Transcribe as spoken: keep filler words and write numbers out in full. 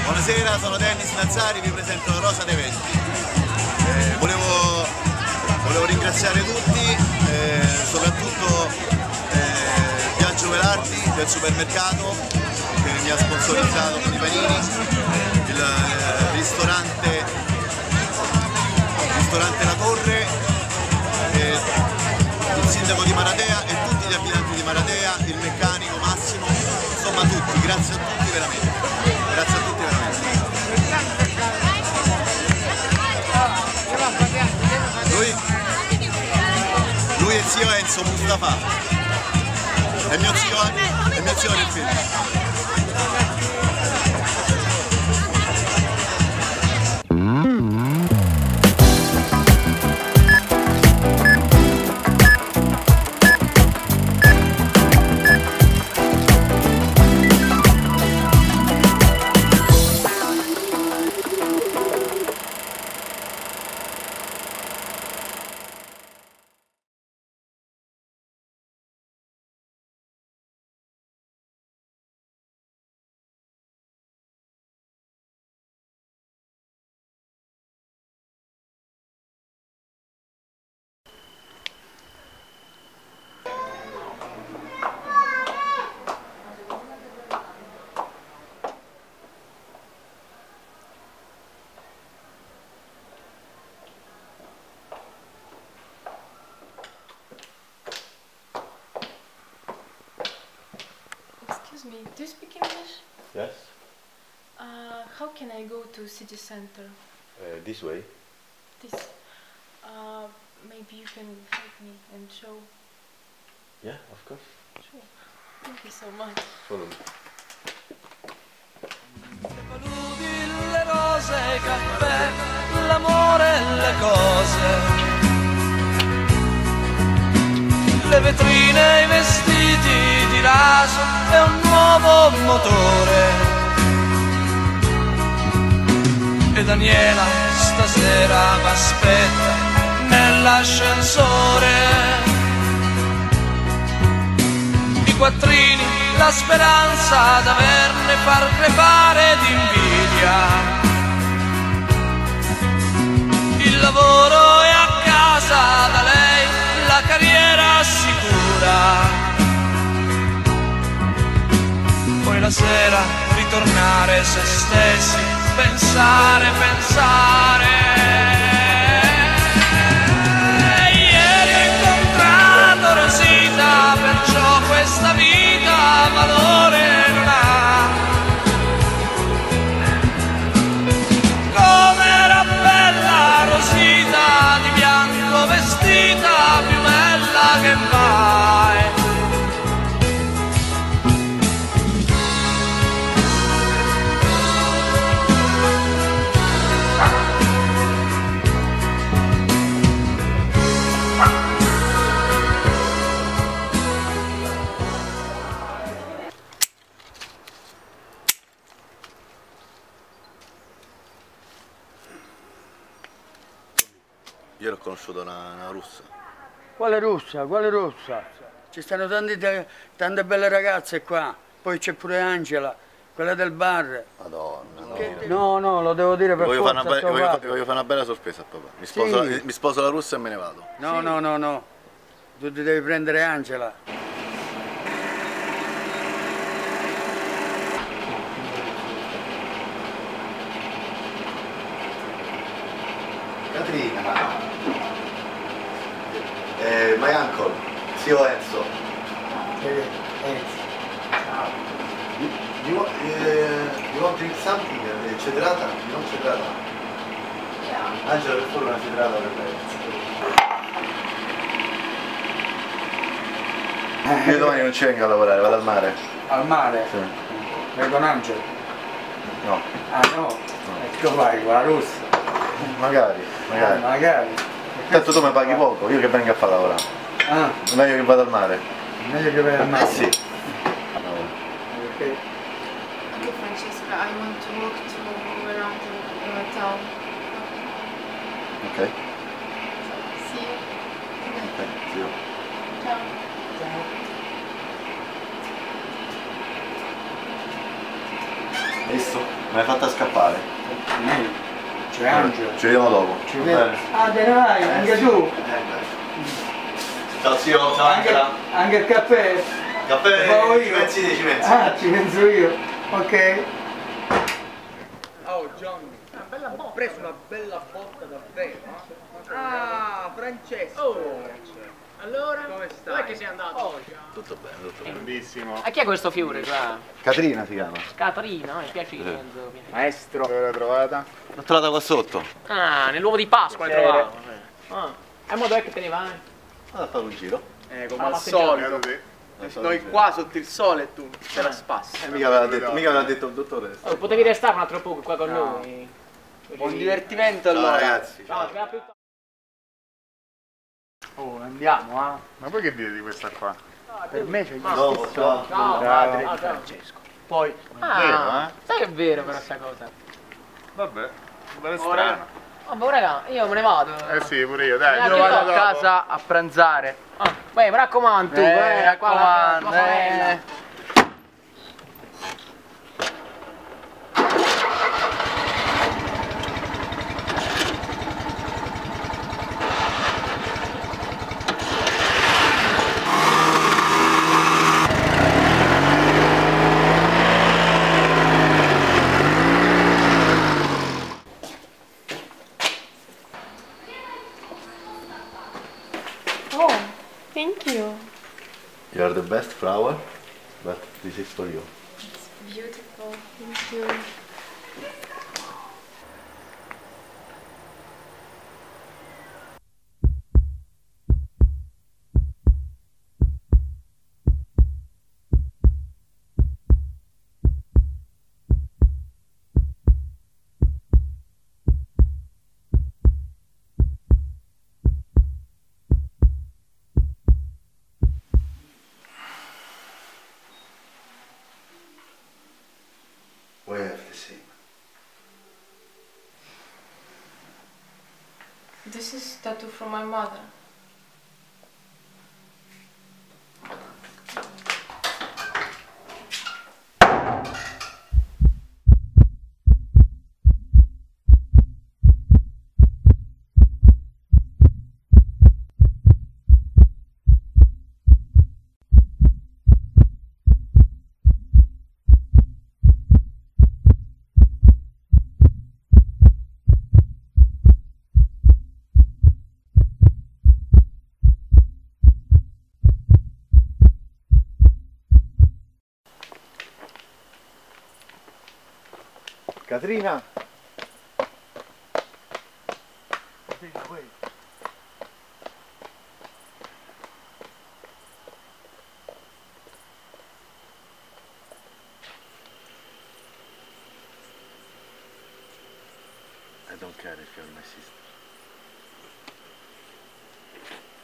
Buonasera, sono Dennis Nazzari, vi presento la Rosa dei Venti. Eh, volevo, volevo ringraziare tutti, eh, soprattutto eh, Biagio Velardi del supermercato che mi ha sponsorizzato con i panini, il eh, ristorante, il ristorante La Torre, eh, il sindaco di Maratea e tutti gli abitanti di Maratea, il meccanico Massimo, insomma tutti, grazie a tutti veramente, grazie a tutti veramente. Lui, lui è il zio Enzo Mustafa, è mio zio, è mio zio nel film. Excuse me, do you speak English? Yes. Uh, how can I go to city center? Uh, this way. This. Uh, maybe you can help me and show. Yeah, of course. Sure. Thank you so much. Follow me. Le paludi, le rose, i caffè, l'amore e le cose. Le vetrine, i vestiti di raso e un nuovo motore. E Daniela stasera m'aspetta nell'ascensore. I quattrini, la speranza d'averne far crepare d'invidia. Il lavoro è a casa da lei, la carriera sicura. Poi la sera ritornare se stessi, pensare, pensare. E ieri ho incontrato Rosita, perciò questa vita valore non ha. Com'era bella Rosita, di bianco vestita, più bella che mai. Io l'ho conosciuta una, una russa. Quale russa? Quale russa? Ci stanno tante, tante belle ragazze qua, poi c'è pure Angela, quella del bar. Madonna, no. Che, no, no, lo devo dire per voglio forza. Fare una, voglio, voglio fare una bella sorpresa a papà. Mi sposo, Sì. la, mi sposo la russa e me ne vado. No, Sì. no, no, no. Tu ti devi prendere Angela. Caterina. Eh, my uncle, zio Enzo. You, you, want, uh, you want to drink something? Uh, cedrata? You want cedrata? Yeah. Angela, per favore una cedrata per lei. Io domani non ci vengo a lavorare, vado al mare. Al mare? Sì. Vai con Angela? No. Ah no? no. E tu vai con la russa? Magari, magari. Ah, magari. Tanto tu mi paghi poco, io che vengo a fare lavorare. Ah, Meglio che vado al mare. meglio che vai al mare? Eh sì. Ok. Okay, Francesca, I want to walk to around the uh, town. Ok. See you. Ok, zio. Ciao. Ciao. Visto? Mi hai fatta scappare. C'è Angelo. Ci vediamo dopo. Ci vediamo. Ah, te ne vai, anche tu. Ciao zio, ciao Anche, Angela. anche il caffè. Caffè, Lo favo ci io. pensi te, ci pensi. Ah, ci penso io. Ok. Oh Johnny, ho preso una bella botta davvero. Ah, Francesco. Oh, allora? Come stai? Dov'è che sei andato? Oh, Tutto bene, tutto bene. Bellissimo. A chi è questo fiore qua? Caterina si chiama. Caterina, mi piace il Maestro. Dove l'hai trovata? L'ho trovata qua sotto. Ah, nell'uovo di Pasqua l'hai trovato. Ah. E mo dov'è che te ne vai? Vado a fare un giro. Eh, come Ah, al passeggiata. solito. Beato te. Noi qua sotto il sole e tu te la spassi. Eh, mica aveva detto, mica aveva detto il dottore. Oh, potevi restare un altro poco qua con No. noi. Buon divertimento Ciao allora. ragazzi. Ciao, ci vediamo più tardi. Oh, andiamo, ah. Ma poi che dire di questa qua? Per me c'è il Dopo, ciao. Ciao, padre ciao, di ciao. Francesco. Poi Ah, Vero, eh? sai che è vero però sta cosa? Vabbè, bella Ora- strana. Vabbè raga, io me ne vado. Eh sì, pure io, dai. Eh, io che vado a dopo? casa a pranzare. Ah, beh, mi raccomando tu, Eh, eh, qua la- la raccomando, tua famiglia. eh. Oh, thank you. You are the best flower, but this is for you. It's beautiful. Thank you. We have the same. This is tattoo from my mother. Caterina! I don't care if you're my sister.